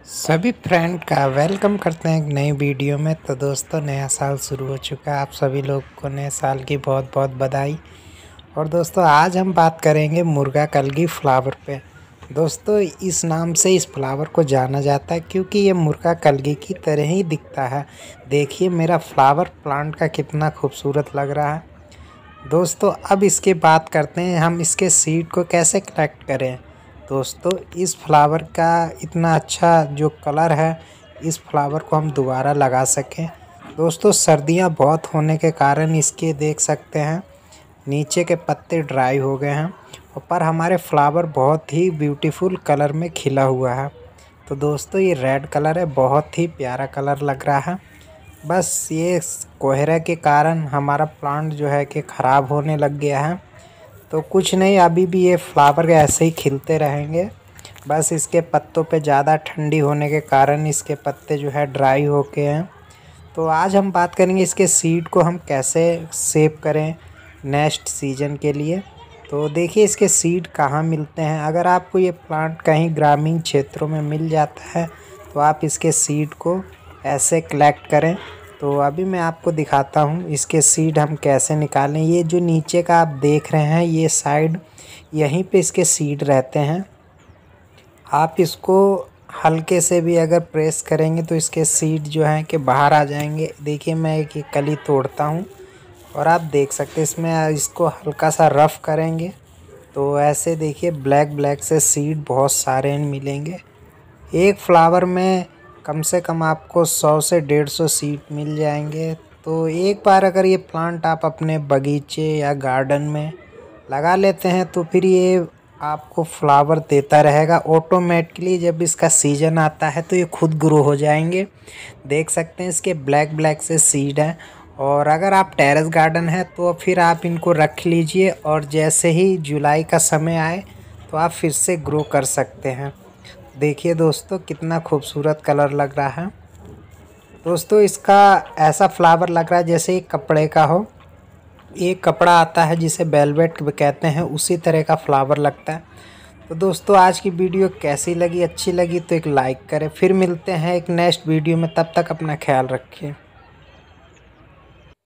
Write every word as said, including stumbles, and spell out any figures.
सभी फ्रेंड का वेलकम करते हैं एक नई वीडियो में। तो दोस्तों, नया साल शुरू हो चुका है। आप सभी लोग को नए साल की बहुत बहुत बधाई। और दोस्तों, आज हम बात करेंगे मुर्गा कलगी फ्लावर पे। दोस्तों, इस नाम से इस फ्लावर को जाना जाता है क्योंकि ये मुर्गा कलगी की तरह ही दिखता है। देखिए मेरा फ्लावर प्लांट का कितना खूबसूरत लग रहा है। दोस्तों, अब इसकी बात करते हैं हम इसके सीड को कैसे कलेक्ट करें। दोस्तों, इस फ्लावर का इतना अच्छा जो कलर है, इस फ्लावर को हम दोबारा लगा सकें। दोस्तों, सर्दियां बहुत होने के कारण इसके देख सकते हैं नीचे के पत्ते ड्राई हो गए हैं, पर हमारे फ्लावर बहुत ही ब्यूटीफुल कलर में खिला हुआ है। तो दोस्तों, ये रेड कलर है, बहुत ही प्यारा कलर लग रहा है। बस ये कोहरे के कारण हमारा प्लांट जो है कि ख़राब होने लग गया है। तो कुछ नहीं, अभी भी ये फ्लावर ऐसे ही खिलते रहेंगे। बस इसके पत्तों पे ज़्यादा ठंडी होने के कारण इसके पत्ते जो है ड्राई हो के हैं। तो आज हम बात करेंगे इसके सीड को हम कैसे सेव करें नेक्स्ट सीजन के लिए। तो देखिए इसके सीड कहाँ मिलते हैं। अगर आपको ये प्लांट कहीं ग्रामीण क्षेत्रों में मिल जाता है तो आप इसके सीड को ऐसे कलेक्ट करें। तो अभी मैं आपको दिखाता हूँ इसके सीड हम कैसे निकालें। ये जो नीचे का आप देख रहे हैं, ये साइड यहीं पे इसके सीड रहते हैं। आप इसको हल्के से भी अगर प्रेस करेंगे तो इसके सीड जो हैं कि बाहर आ जाएंगे। देखिए मैं एक एक कली तोड़ता हूँ और आप देख सकते हैं इसमें इसको हल्का सा रफ़ करेंगे तो ऐसे देखिए ब्लैक ब्लैक से सीड बहुत सारे मिलेंगे। एक फ्लावर में कम से कम आपको सौ से डेढ़ सौ सीड मिल जाएंगे। तो एक बार अगर ये प्लांट आप अपने बगीचे या गार्डन में लगा लेते हैं तो फिर ये आपको फ्लावर देता रहेगा ऑटोमेटिकली। जब इसका सीज़न आता है तो ये खुद ग्रो हो जाएंगे। देख सकते हैं इसके ब्लैक ब्लैक से सीड हैं। और अगर आप टेरेस गार्डन है तो फिर आप इनको रख लीजिए और जैसे ही जुलाई का समय आए तो आप फिर से ग्रो कर सकते हैं। देखिए दोस्तों, कितना खूबसूरत कलर लग रहा है। दोस्तों, इसका ऐसा फ्लावर लग रहा है जैसे एक कपड़े का हो। एक कपड़ा आता है जिसे वेलवेट कहते हैं, उसी तरह का फ्लावर लगता है। तो दोस्तों, आज की वीडियो कैसी लगी, अच्छी लगी तो एक लाइक करें। फिर मिलते हैं एक नेक्स्ट वीडियो में, तब तक अपना ख्याल रखिए।